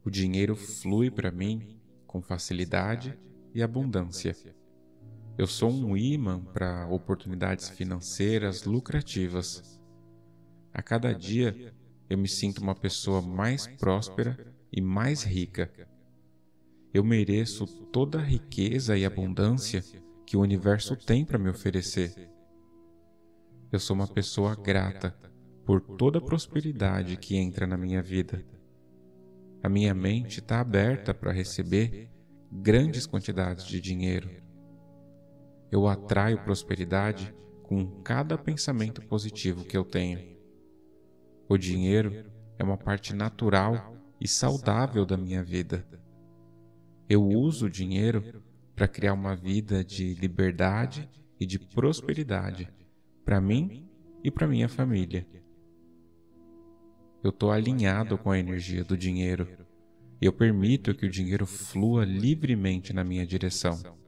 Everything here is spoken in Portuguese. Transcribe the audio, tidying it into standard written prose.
O dinheiro flui para mim com facilidade e abundância. Eu sou um imã para oportunidades financeiras lucrativas. A cada dia, eu me sinto uma pessoa mais próspera e mais rica. Eu mereço toda a riqueza e abundância que o universo tem para me oferecer. Eu sou uma pessoa grata por toda a prosperidade que entra na minha vida. A minha mente está aberta para receber grandes quantidades de dinheiro. Eu atraio prosperidade com cada pensamento positivo que eu tenho. O dinheiro é uma parte natural e saudável da minha vida. Eu uso o dinheiro para criar uma vida de liberdade e de prosperidade para mim e para minha família. Eu estou alinhado com a energia do dinheiro e eu permito que o dinheiro flua livremente na minha direção.